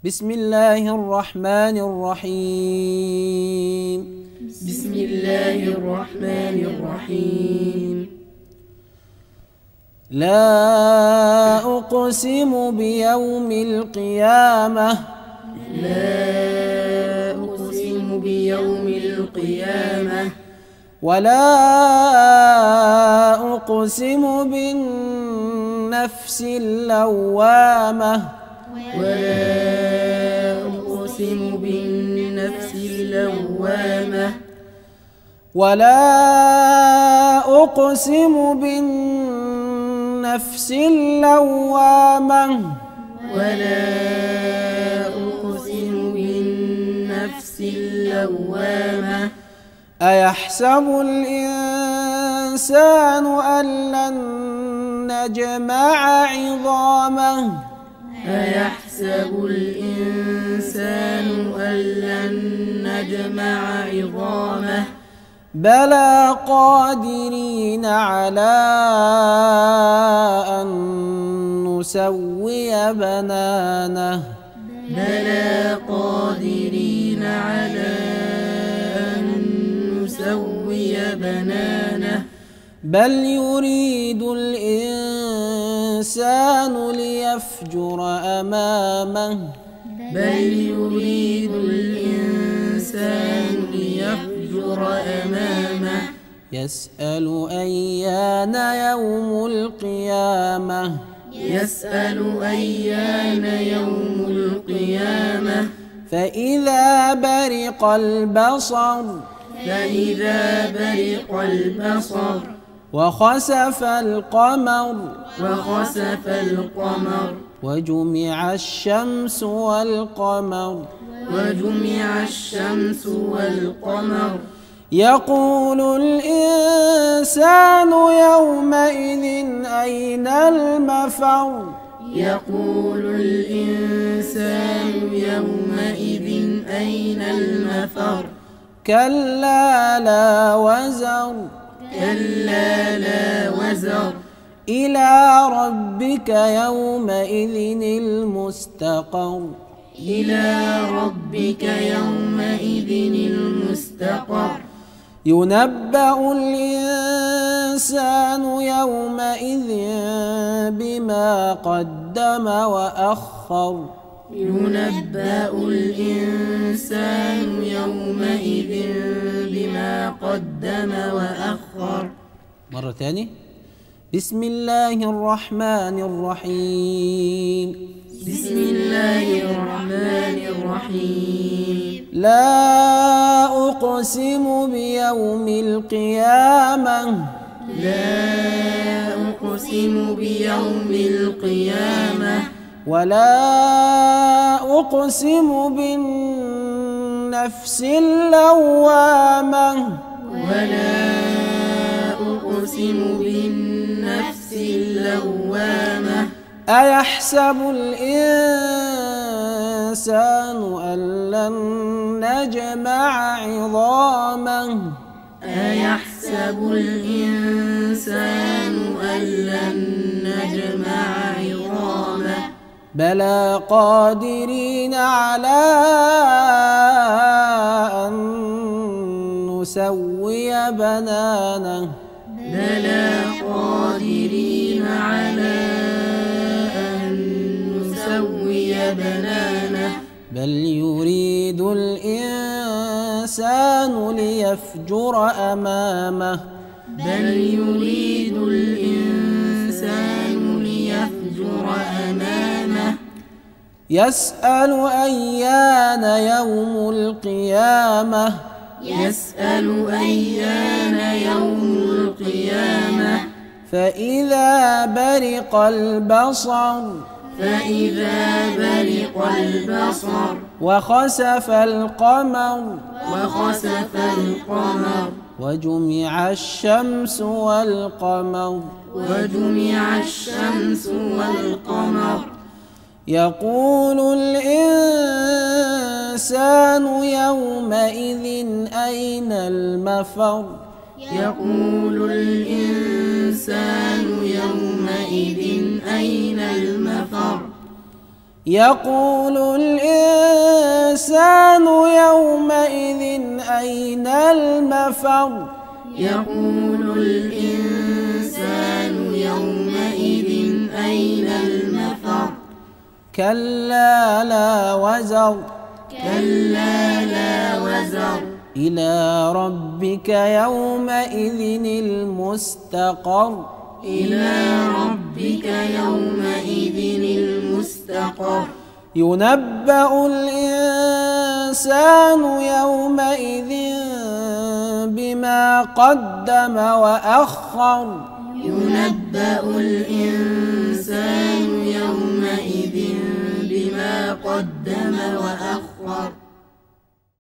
بسم الله الرحمن الرحيم. بسم الله الرحمن الرحيم. لا أقسم بيوم القيامة. لا أقسم بيوم القيامة. ولا أقسم بالنفس اللوامة. ولا أقسم بالنفس اللوامة. ولا أقسم بالنفس اللوامة. ولا أقسم بالنفس اللوامة. أيحسب الإنسان أن لن نجمع عظامه. أيحسب الإنسان أن لن نجمع عظامه. بلى قادرين على أن نسوي بنانه. بلى قادرين على أن نسوي بنانه. بل يريد الإنسان ليفجر أمامه. بل يريد الإنسان ليفجر أمامه. يسأل أيان يوم القيامة. يسأل أيان يوم القيامة. فإذا برق البصر. فإذا برق البصر. وخسف القمر. وخسف القمر. وجمع الشمس والقمر. وجمع الشمس والقمر. يقول الإنسان يومئذ أين المفر. يقول الإنسان يومئذ أين المفر. كلا لا وزر. كلا لا وزر. إلى ربك يومئذ المستقر. إلى ربك يومئذ المستقر. ينبأ الإنسان يومئذ بما قدم وأخر. ينبأ الإنسان يومئذ بما قدم وأخر. مرة تاني. بسم الله الرحمن الرحيم. بسم الله الرحمن الرحيم. لا أقسم بيوم القيامة. لا أقسم بيوم القيامة. ولا أقسم بالنفس اللوامة. ولا أقسم بالنفس اللوامة. أيحسب الإنسان أن لن نجمع عظامه. أيحسب الإنسان أن لن نجمع عظامه. بلى قادرين على أن نسوي بنانه. بلى قادرين على أن نسوي بنانه. بل يريد الإنسان ليفجر أمامه. بل يريد الإنسان ليفجر أمامه. يسأل أيان يوم القيامة. يسأل أيان يوم القيامة. فإذا برق البصر. فإذا برق البصر. وخسف القمر. وخسف القمر. وجمع الشمس والقمر. وجمع الشمس والقمر. يقول الإنسان يومئذ أين المفر. يقول الإنسان يومئذ أين المفر. يقول الإنسان يومئذ أين المفر يقول الإنسان يومئذ أين المفر كلا لا وزر كلا لا وزر إلى ربك يومئذ المستقر إلى ربك يومئذ المستقر ينبأ الإنسان يومئذ بما قدم وأخر ينبأ الإنسان يومئذ بما قدم وأخر